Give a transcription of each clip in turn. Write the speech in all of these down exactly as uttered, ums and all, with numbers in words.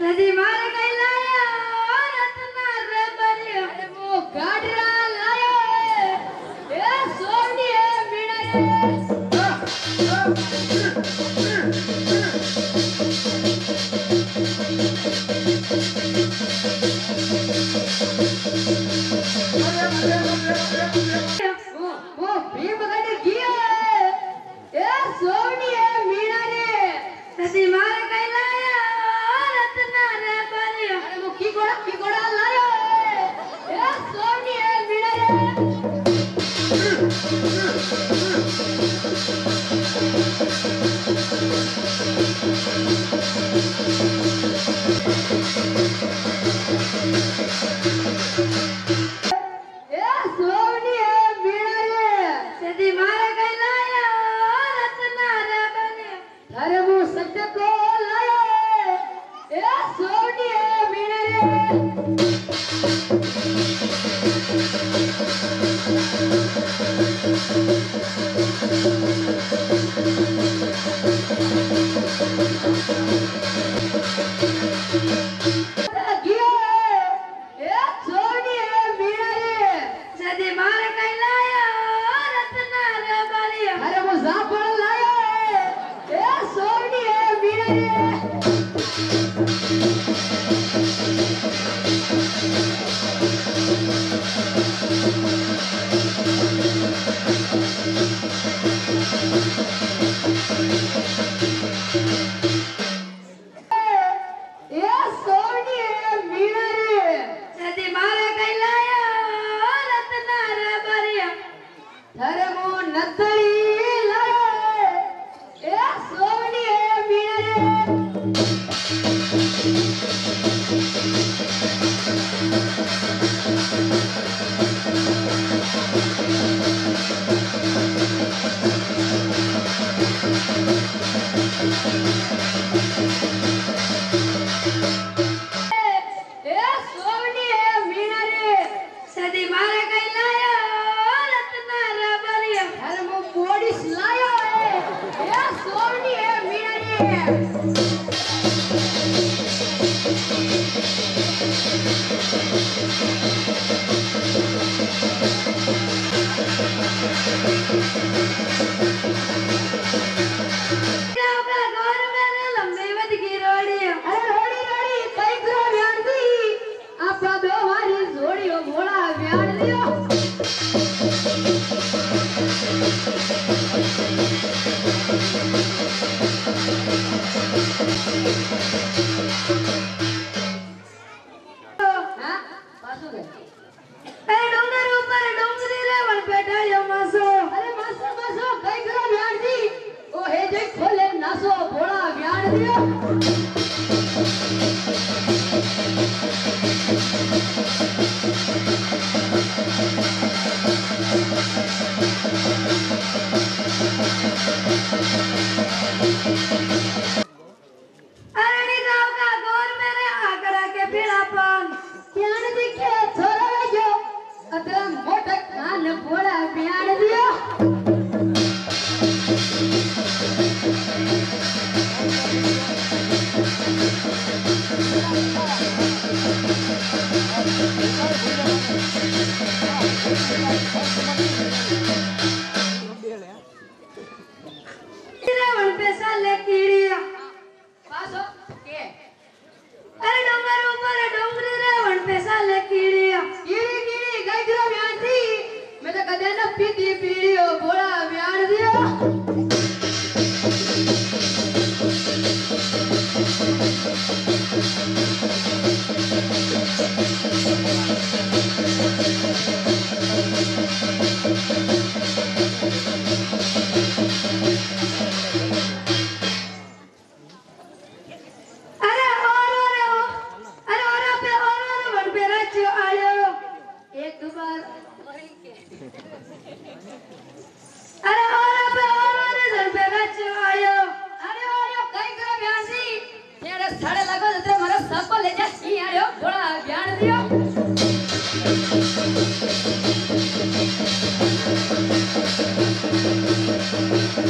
सदी मार कैलाया रत्ना रे बरिया वो गाडरा लायो ए सोनिए मीणा रे वो भीम गाड़ी गिया ए सोनिए मीणा रे सदी मार कैलाया रत्ना रे बरिया अरे वो की गोड़ा की गोड़ा लायो ए सोनिए मीणा रे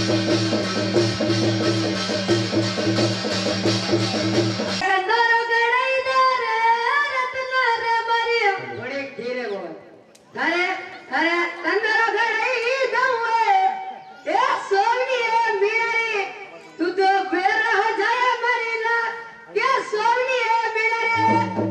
Gada थारे थारे तंदरो घड़ई दउए ए सोवनी है मीनारी तू तो बेरा हो जाए मरीला ये सोवनी है मीनारी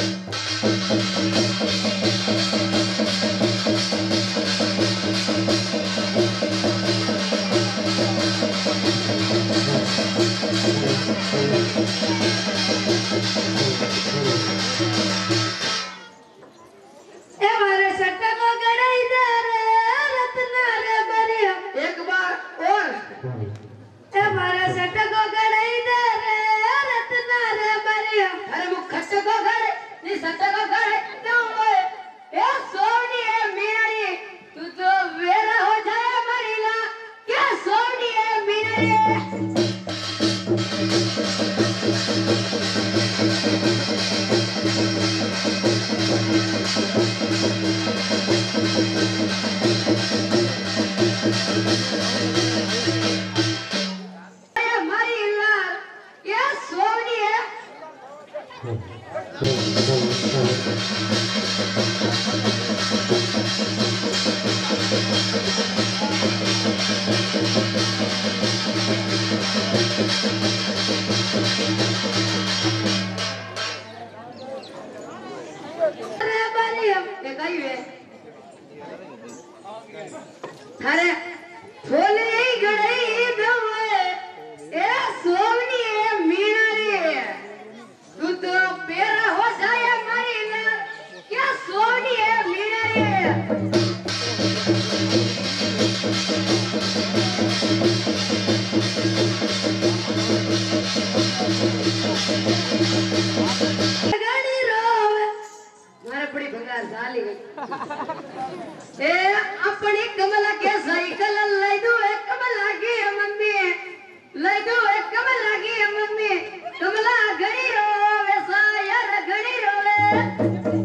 थारे फूली गड़ई दउए ए सोवनी है मीनारी तू तो बेरा हो जाए मरीला क्या सोवनी है मीनारी गाड़ी रोवे मारे बड़ी भंगार साली ए अपनी कमला के साइकिल लाई दो एक कमला की मम्मी लाई दो एक कमला की मम्मी कमला घड़ी रोवे सा यार घड़ी रोवे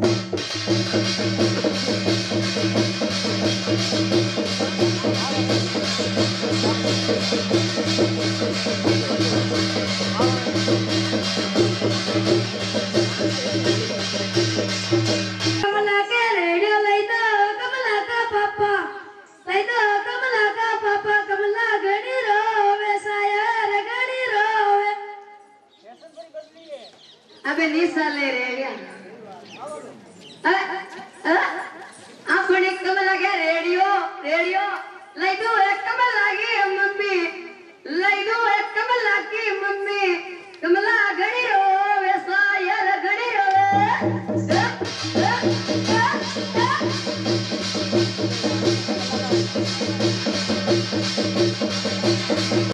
कमला के रेडियो लाई दो कमला का पापा लाई दो कमला का पापा कमला घड़ी रोवे सायर घड़ी रोवे अबे निशा ले रेडियो अपने कमला के रेडियो रेडियो लाई दो एक कमला की मम्मी लाई दो एक कमला की मम्मी कमला घड़ी रोवे सायर घड़ी रोवे